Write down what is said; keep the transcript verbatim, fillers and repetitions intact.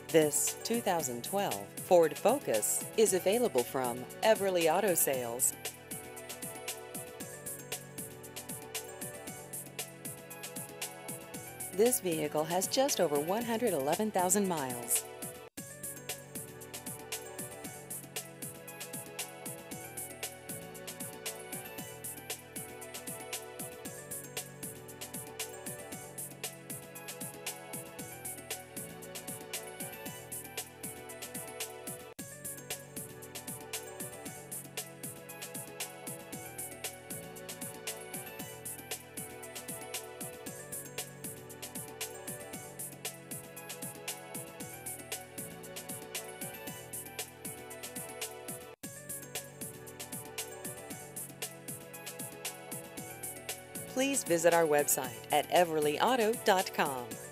This two thousand twelve Ford Focus is available from Everly Auto Sales. This vehicle has just over one hundred eleven thousand miles. Please visit our website at everly auto dot com.